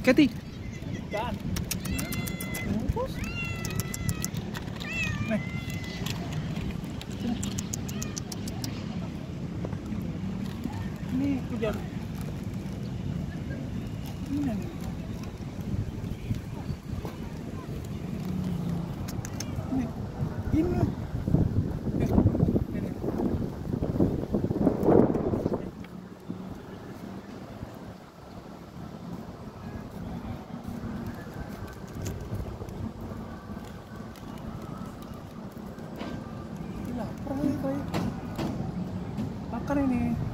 Kathy. Saan? Bungkus. Nih. Sini. Ini hujan. Ini nih. Ini. Lapar nih, makan ini.